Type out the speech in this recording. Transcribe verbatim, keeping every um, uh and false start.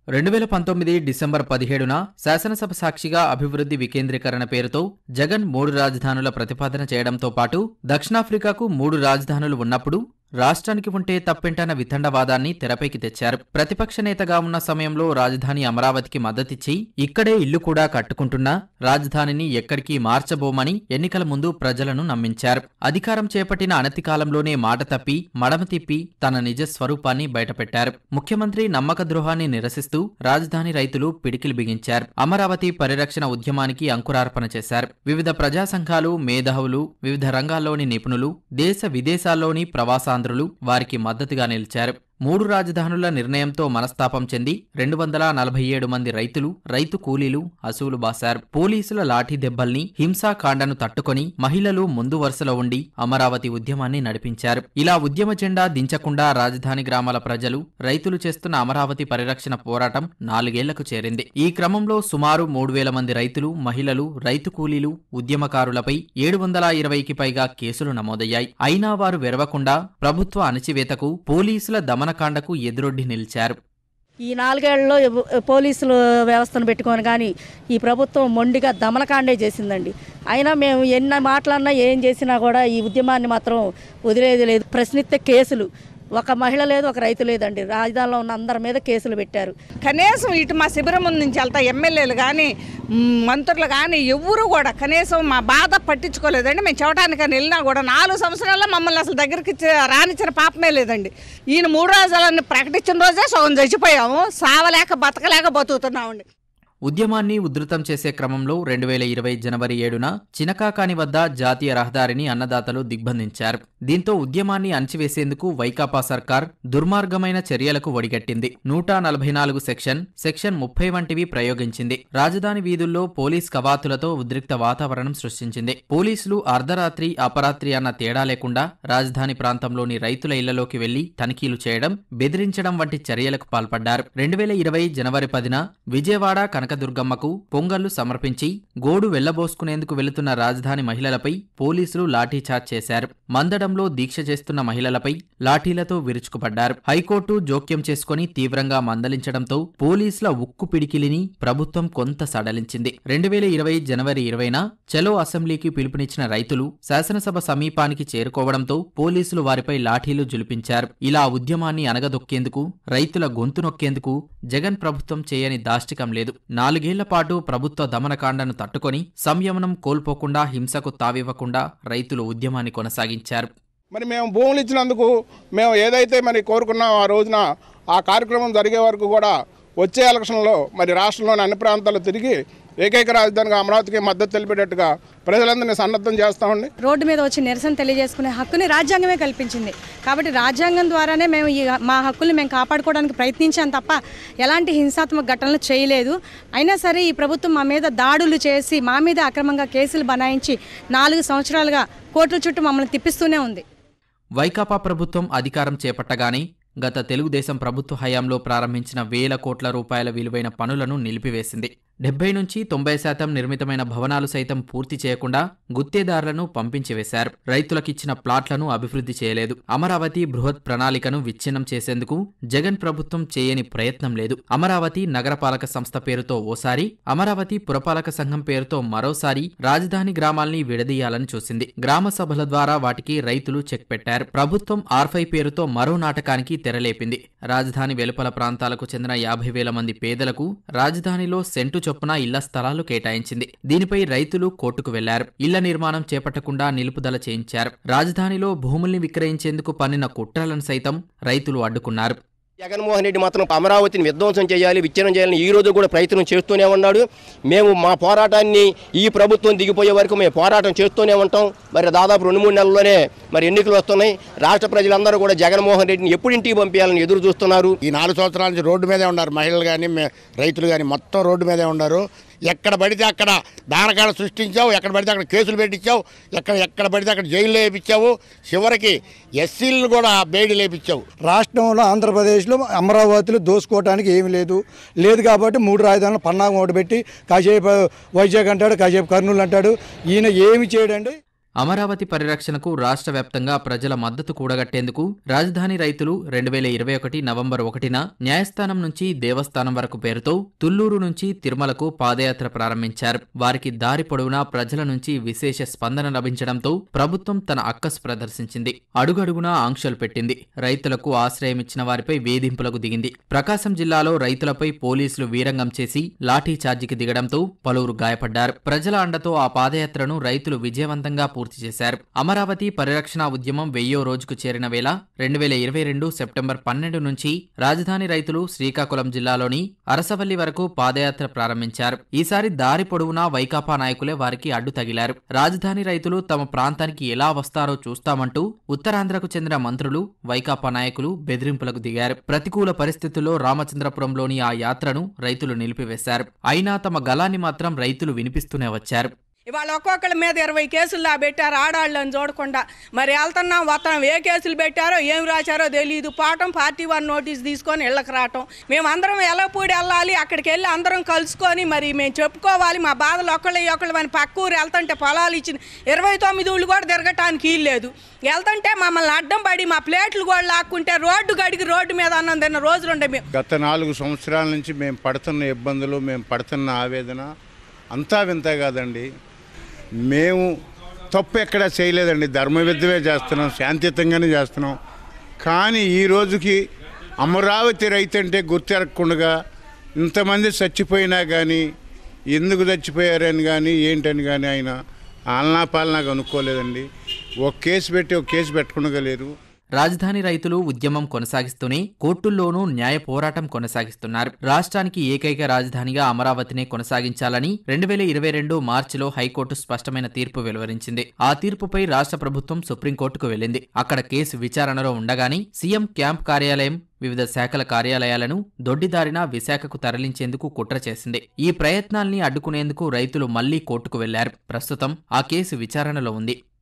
రెండు వేల పంతొమ్మిది డిసెంబర్ పదిహేడున శాసనసభ సాక్షిగా అభివృద్ధి వికేంద్రీకరణ పేరుతో జగన్ మూడు రాజధానుల ప్రతిపాదన చేయడంతో పాటు దక్షిణాఫ్రికాకు మూడు రాజధానులు ఉన్నప్పుడు రాష్ట్రానికి ఉంటే తప్పెంటన్న వితండవాదాన్ని తెరపైకి తెచ్చారు. ప్రతిపక్ష నేతగా ఉన్న సమయంలో రాజధాని అమరావతికి మద్దతిచ్చి ఇక్కడే ఇల్లు కూడా కట్టుకుంటున్నా రాజధానిని ఎక్కడికి మార్చబోమని ఎన్నికల ముందు ప్రజలను నమ్మించారు. అధికారం చేపట్టిన అనతి కాలంలోనే మాట తప్పి మడమ తిప్పి తన నిజ స్వరూపాన్ని బయటపెట్టారు. ముఖ్యమంత్రి నమ్మక ద్రోహాన్ని నిరసిస్తూ రాజధాని రైతులు పిడికిలు బిగించారు. అమరావతి పరిరక్షణ ఉద్యమానికి అంకురార్పణ చేశారు. వివిధ ప్రజా సంఘాలు, మేధావులు, వివిధ రంగాల్లోని నిపుణులు, దేశ విదేశాల్లోని ప్రవాసాంధ్రులు వారికి మద్దతుగా నిలిచారు. మూడు రాజధానుల నిర్ణయంతో మనస్తాపం చెంది రెండు వందల నలభై ఏడు మంది రైతులు, రైతు కూలీలు అసూలు బాశారు. పోలీసుల లాఠీ దెబ్బల్ని, హింసాకాండను తట్టుకొని మహిళలు ముందు వరుసలో ఉండి అమరావతి ఉద్యమాన్ని నడిపించారు. ఇలా ఉద్యమ జెండా దించకుండా రాజధాని గ్రామాల ప్రజలు, రైతులు చేస్తున్న అమరావతి పరిరక్షణ పోరాటం నాలుగేళ్లకు చేరింది. ఈ క్రమంలో సుమారు మూడు వేల మంది రైతులు, మహిళలు, రైతు కూలీలు, ఉద్యమకారులపై ఏడు వందల ఇరవైకి పైగా కేసులు నమోదయ్యాయి. అయినా వారు వెరవకుండా ప్రభుత్వ అణచివేతకు, పోలీసుల దమన కాండకు ఎదురొడ్డి నిలిచారు. ఈ నాలుగేళ్లలో పోలీసులు వ్యవస్థను పెట్టుకొని కానీ ఈ ప్రభుత్వం మొండిగా దమనకాండే చేసిందండి. అయినా మేము ఎన్ని మాటలన్నా ఏం చేసినా కూడా ఈ ఉద్యమాన్ని మాత్రం వదిలేది లేదు. ప్రశ్నిస్తే కేసులు, ఒక మహిళ లేదు, ఒక రైతు లేదండి. రాజధానిలో ఉన్న అందరి మీద కేసులు పెట్టారు. కనీసం ఇటు మా శిబిరం నుంచి వెళ్తా ఎమ్మెల్యేలు కానీ మంత్రులు కానీ ఎవరు కూడా కనీసం మా బాధ పట్టించుకోలేదండి. మేము చెప్పడానికని వెళ్ళినా కూడా నాలుగు సంవత్సరాల్లో మమ్మల్ని అసలు దగ్గరికి రానిచ్చిన పాపమే లేదండి. ఈయన మూడు రాజధానులను ప్రకటించిన రోజే సగం చచ్చిపోయాము, సావలేక బతకలేక బతుకుతున్నామండి. ఉద్యమాన్ని ఉధృతం చేసే క్రమంలో రెండు వేల ఇరవై జనవరి ఏడున చినకాకాని వద్ద జాతీయ రహదారిని అన్నదాతలు దిగ్బంధించారు. దీంతో ఉద్యమాన్ని అణచివేసేందుకు వైకాపా సర్కార్ దుర్మార్గమైన చర్యలకు ఒడిగట్టింది. నూట నలభై నాలుగు సెక్షన్, సెక్షన్ ముప్పై వంటివి ప్రయోగించింది. రాజధాని వీధుల్లో పోలీస్ కవాతులతో ఉద్రిక్త వాతావరణం సృష్టించింది. పోలీసులు అర్ధరాత్రి, అపరాత్రి అన్న తేడా లేకుండా రాజధాని ప్రాంతంలోని రైతుల ఇళ్లలోకి వెళ్లి తనిఖీలు చేయడం, బెదిరించడం వంటి చర్యలకు పాల్పడ్డారు. రెండు వేల ఇరవై జనవరి పదిన విజయవాడ కనక దుర్గమ్మకు పొంగళ్లు సమర్పించి గోడు వెళ్లబోసుకునేందుకు వెళుతున్న రాజధాని మహిళలపై పోలీసులు లాఠీచార్జ్ చేశారు. మందడంలో దీక్ష చేస్తున్న మహిళలపై లాఠీలతో విరుచుకుపడ్డారు. హైకోర్టు జోక్యం చేసుకుని తీవ్రంగా మందలించడంతో పోలీసుల ఉక్కు పిడికిలిని ప్రభుత్వం కొంత సడలించింది. రెండు వేల ఇరవై జనవరి ఇరవైన చలో అసెంబ్లీకి పిలుపునిచ్చిన రైతులు శాసనసభ సమీపానికి చేరుకోవడంతో పోలీసులు వారిపై లాఠీలు జులిపించారు. ఇలా ఉద్యమాన్ని అనగదొక్కేందుకు, రైతుల గొంతు నొక్కేందుకు జగన్ ప్రభుత్వం చేయని దాష్టికం లేదు. నాలుగేళ్ల పాటు ప్రభుత్వ దమనకాండను తట్టుకొని సంయమనం కోల్పోకుండా, హింసకు తావివ్వకుండా రైతులు ఉద్యమాన్ని కొనసాగించారు. మరి మేము భూములు ఇచ్చినందుకు మేము ఏదైతే మరి కోరుకున్నాం ఆ రోజున ఆ కార్యక్రమం జరిగే వరకు కూడా వచ్చే ఎలక్షన్లో మరి రాష్ట్రంలోని అన్ని ప్రాంతాల్లో తిరిగి ఏకైక రాజధానిగా అమరావతికి మద్దతు తెలిపేటట్టుగా ప్రజలందరినీ సన్నద్ధం చేస్తామండి. రోడ్డు మీద వచ్చి నిరసన తెలియజేసుకునే హక్కుని రాజ్యాంగమే కల్పించింది. కాబట్టి రాజ్యాంగం ద్వారానే మేము ఈ మా హక్కుల్ని మేము కాపాడుకోవడానికి ప్రయత్నించాం తప్ప ఎలాంటి హింసాత్మక ఘటనలు చేయలేదు. అయినా సరే ఈ ప్రభుత్వం మా మీద దాడులు చేసి, మా మీద అక్రమంగా కేసులు బనాయించి నాలుగు సంవత్సరాలుగా కోర్టుల చుట్టూ మమ్మల్ని తిప్పిస్తూనే ఉంది. వైకాపా ప్రభుత్వం అధికారం చేపట్టగానే గత తెలుగుదేశం ప్రభుత్వ హయాంలో ప్రారంభించిన వేల కోట్ల రూపాయల విలువైన పనులను నిలిపివేసింది. డెబ్బై నుంచి తొంభై శాతం నిర్మితమైన భవనాలు సైతం పూర్తి చేయకుండా గుత్తేదారులను పంపించివేశారు. రైతులకిచ్చిన ప్లాట్లను అభివృద్ధి చేయలేదు. అమరావతి బృహత్ ప్రణాళికను విచ్ఛిన్నం చేసేందుకు జగన్ ప్రభుత్వం చేయని ప్రయత్నం లేదు. అమరావతి నగరపాలక సంస్థ పేరుతో ఓసారి, అమరావతి పురపాలక సంఘం పేరుతో మరోసారి రాజధాని గ్రామాల్ని విడదీయాలని చూసింది. గ్రామ సభల ద్వారా వాటికి రైతులు చెక్ పెట్టారు. ప్రభుత్వం ఆర్ఫై పేరుతో మరో నాటకానికి తెరలేపింది. రాజధాని వెలుపల ప్రాంతాలకు చెందిన యాభై వేల మంది పేదలకు రాజధానిలో సెంటు చొప్పున ఇళ్ల స్థలాలు కేటాయించింది. దీనిపై రైతులు కోర్టుకు వెళ్లారు. ఇళ్ల నిర్మాణం చేపట్టకుండా నిలుపుదల చేయించారు. రాజధానిలో భూముల్ని విక్రయించేందుకు పన్నిన కుట్రలను సైతం రైతులు అడ్డుకున్నారు. జగన్మోహన్ రెడ్డి మాత్రం అమరావతిని విధ్వంసం చేయాలి, విచ్ఛిన్నం చేయాలని ఈ రోజు కూడా ప్రయత్నం చేస్తూనే ఉన్నాడు. మేము మా పోరాటాన్ని ఈ ప్రభుత్వం దిగిపోయే వరకు మేము పోరాటం చేస్తూనే ఉంటాం. మరి దాదాపు రెండు మూడు నెలల్లోనే మరి ఎన్నికలు వస్తున్నాయి. రాష్ట్ర ప్రజలందరూ కూడా జగన్మోహన్ రెడ్డిని ఎప్పుడు ఇంటికి పంపించాలని ఎదురు చూస్తున్నారు. ఈ నాలుగు సంవత్సరాల నుంచి రోడ్డు మీదే ఉన్నారు. మహిళలు కానీ రైతులు కానీ మొత్తం రోడ్డు మీదే ఉన్నారు. ఎక్కడ పడితే అక్కడ దానకాడ సృష్టించావు, ఎక్కడ పడితే అక్కడ కేసులు పెట్టించావు, ఎక్కడ ఎక్కడ పడితే అక్కడ జైలు లేపించావు, చివరికి ఎస్సీలను కూడా బేడీ లేపించావు. రాష్ట్రంలో ఆంధ్రప్రదేశ్లో అమరావతిలో దోసుకోవడానికి ఏమీ లేదు లేదు కాబట్టి మూడు రాజధానులు పన్నాగం ఒకటి పెట్టి కాసేపు వైజాగ్ అంటాడు, కాసేపు కర్నూలు అంటాడు. ఈయన ఏమి చేయడండి. అమరావతి పరిరక్షణకు రాష్ట్ర వ్యాప్తంగా ప్రజల మద్దతు కూడగట్టేందుకు రాజధాని రైతులు రెండు వేల ఇరవై ఒకటి నవంబర్ ఒకటిన న్యాయస్థానం నుంచి దేవస్థానం వరకు పేరుతో తుళ్లూరు నుంచి తిరుమలకు పాదయాత్ర ప్రారంభించారు. వారికి దారి పొడవునా ప్రజల నుంచి విశేష స్పందన లభించడంతో ప్రభుత్వం తన అక్కసు ప్రదర్శించింది. అడుగడుగునా ఆంక్షలు పెట్టింది. రైతులకు ఆశ్రయమిచ్చిన వారిపై వేధింపులకు దిగింది. ప్రకాశం జిల్లాలో రైతులపై పోలీసులు వీరంగం చేసి లాఠీ చార్జికి దిగడంతో పలువురు గాయపడ్డారు. ప్రజల అండతో ఆ పాదయాత్రను రైతులు విజయవంతంగా పూర్తి చేశారు. అమరావతి పరిరక్షణ ఉద్యమం వెయ్యో రోజుకు చేరిన వేళ రెండు వేల ఇరవై రెండు సెప్టెంబర్ పన్నెండు నుంచి రాజధాని రైతులు శ్రీకాకుళం జిల్లాలోని అరసవల్లి వరకు పాదయాత్ర ప్రారంభించారు. ఈసారి దారి పొడవునా వైకాపా నాయకులే వారికి అడ్డు తగిలారు. రాజధాని రైతులు తమ ప్రాంతానికి ఎలా వస్తారో చూస్తామంటూ ఉత్తరాంధ్రకు చెందిన మంత్రులు, వైకాపా నాయకులు బెదిరింపులకు దిగారు. ప్రతికూల పరిస్థితుల్లో రామచంద్రపురంలోని ఆ యాత్రను రైతులు నిలిపివేశారు. అయినా తమ గళాన్ని మాత్రం రైతులు వినిపిస్తూనే వచ్చారు. ఇవాళ ఒక్కొక్కళ్ళ మీద ఇరవై కేసుల్లా పెట్టారు, ఆడాళ్ళని చూడకుండా. మరి వెళ్తున్నాం వస్తున్నాం, ఏ కేసులు పెట్టారో ఏం రాశారో తెలియదు. పాఠం పార్టీ వన్ నోటీస్ తీసుకొని ఇళ్ళకి రావటం. మేము అందరం ఎలపూడి వెళ్ళాలి, అక్కడికి వెళ్ళి అందరం కలుసుకొని మరి మేము చెప్పుకోవాలి మా బాధలు. ఒకళ్ళ ఒకళ్ళు అని పక్క ఊరు వెళ్తుంటే పొలాలు ఇచ్చిన ఇరవై తొమ్మిది ఊళ్ళు కూడా తిరగటానికి వీల్లేదు. వెళ్తుంటే మమ్మల్ని అడ్డం పడి మా ప్లేట్లు కూడా లాక్కుంటే రోడ్డు గడికి రోడ్డు మీద అన్నం తిన్న రోజులుండే. మేము గత నాలుగు సంవత్సరాల నుంచి మేము పడుతున్న ఇబ్బందులు, మేము పడుతున్న ఆవేదన అంతా వింత కాదండి. మేము తప్పు ఎక్కడా చేయలేదండి. ధర్మవిద్ధమే చేస్తున్నాం, శాంతియుతంగానే చేస్తున్నాం. కానీ ఈ రోజుకి అమరావతి రైతు అంటే గుర్తెరగకుండా ఇంతమంది చచ్చిపోయినా కానీ ఎందుకు చచ్చిపోయారని కానీ ఏంటని కానీ ఆయన ఆలనా పాలనాగా అనుకోలేదండి. ఒక కేసు పెట్టి ఒక కేసు పెట్టకుండా లేరు. రాజధాని రైతులు ఉద్యమం కొనసాగిస్తూనే కోర్టుల్లోనూ న్యాయ పోరాటం కొనసాగిస్తున్నారు. రాష్ట్రానికి ఏకైక రాజధానిగా అమరావతినే కొనసాగించాలని రెండు వేల ఇరవై రెండు మార్చిలో హైకోర్టు స్పష్టమైన తీర్పు వెలువరించింది. ఆ తీర్పుపై రాష్ట్ర ప్రభుత్వం సుప్రీంకోర్టుకు వెళ్లింది. అక్కడ కేసు విచారణలో ఉండగానే సీఎం క్యాంప్ కార్యాలయం, వివిధ శాఖల కార్యాలయాలను దొడ్డిదారిన విశాఖకు తరలించేందుకు కుట్ర చేసింది. ఈ ప్రయత్నాల్ని అడ్డుకునేందుకు రైతులు మళ్లీ కోర్టుకు వెళ్లారు. ప్రస్తుతం ఆ కేసు విచారణలో ఉంది.